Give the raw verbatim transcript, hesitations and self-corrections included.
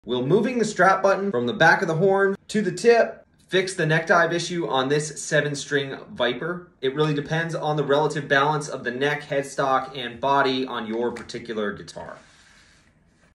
Will moving the strap button from the back of the horn to the tip fix the neck dive issue on this seven string Viper? It really depends on the relative balance of the neck, headstock, and body on your particular guitar.